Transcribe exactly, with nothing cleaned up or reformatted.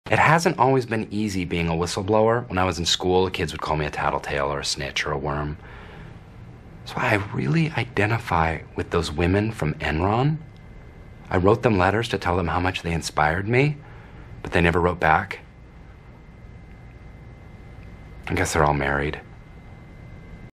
It hasn't always been easy being a whistleblower. When I was in school, the kids would call me a tattletale or a snitch or a worm. So I really identify with those women from Enron. I wrote them letters to tell them how much they inspired me, but they never wrote back. I guess they're all married.